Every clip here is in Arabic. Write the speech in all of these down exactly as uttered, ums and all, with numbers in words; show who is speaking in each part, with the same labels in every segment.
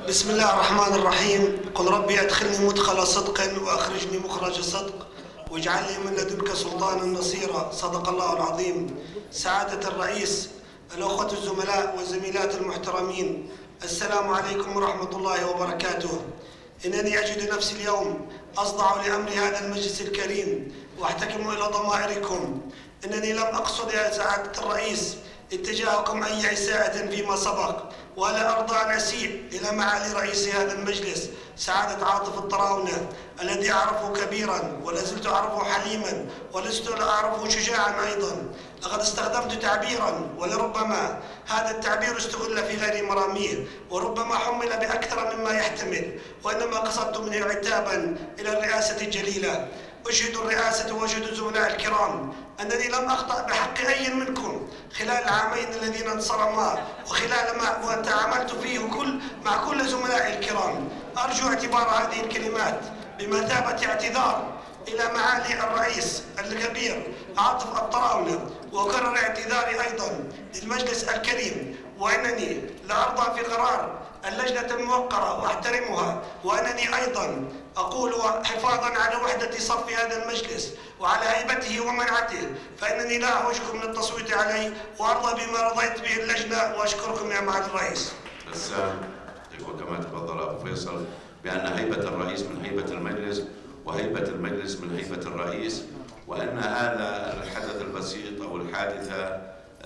Speaker 1: بسم الله الرحمن الرحيم. قل ربي أدخلني مدخل صدق وأخرجني مخرج صدق واجعل لي من لدنك سلطانا نصيرا. صدق الله العظيم. سعادة الرئيس، الأخوة الزملاء والزميلات المحترمين، السلام عليكم ورحمة الله وبركاته. إنني أجد نفسي اليوم أصدع لأمر هذا المجلس الكريم وأحتكم إلى ضمائركم. إنني لم أقصد يا سعادة الرئيس اتجاهكم أي إساءة فيما سبق، ولا أرضى أن أسيء إلى معالي رئيس هذا المجلس سعادة عاطف الطراونة الذي أعرفه كبيرا ولا زلت أعرفه حليما ولست أعرفه شجاعا أيضا. لقد استخدمت تعبيرا ولربما هذا التعبير استغل في غير مراميه وربما حمل بأكثر مما يحتمل، وإنما قصدت منه عتابا إلى الرئاسة الجليلة. أشهد الرئاسة وأشهد الزملاء الكرام أنني لم أخطأ بحق أي منكم خلال العامين الذين انصرما وخلال ما تعاملت فيه كل مع كل زملائي الكرام. أرجو اعتبار هذه الكلمات بمثابة اعتذار إلى معالي الرئيس الكبير عاطف الطراونة، وأكرر اعتذاري أيضا للمجلس الكريم، وأنني لا أرضى في قرار اللجنة الموقرة وأحترمها، وأنني أيضا أقول حفاظا على وحدة صف هذا المجلس وعلى هيبته ومنعته فإنني لا أحوجكم من التصويت عليه، وأرضى بما رضيت به اللجنة. وأشكركم يا معالي الرئيس.
Speaker 2: بس وكما تفضل أبو فيصل بأن هيبة الرئيس من هيبة المجلس وهيبة المجلس من هيبة الرئيس، وأن هذا الحدث البسيط أو الحادثة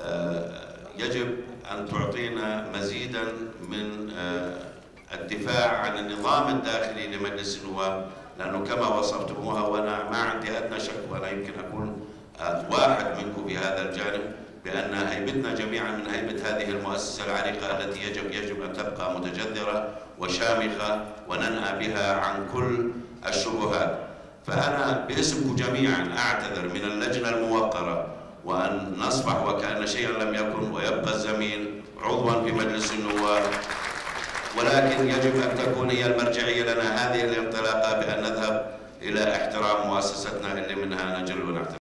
Speaker 2: يجب أن تعطينا مزيدا من الدفاع عن النظام الداخلي لمجلس النواب، لأنه كما وصفتموها وأنا ما عندي أدنى شك وأنا يمكن أكون واحد منكم في هذا الجانب، بأن هيبتنا جميعا من هيبة هذه المؤسسة العريقة التي يجب يجب أن تبقى متجذرة وشامخة وننأى بها عن كل الشبهات. فأنا باسمكم جميعا أعتذر من اللجنة الموقرة وأن نصفح وكأن شيئا لم يكن ويبقى الزميل عضوا في مجلس النواب، ولكن يجب أن تكون هي المرجعية لنا هذه الانطلاقة بأن نذهب إلى احترام مؤسستنا اللي منها نجل ونحترم.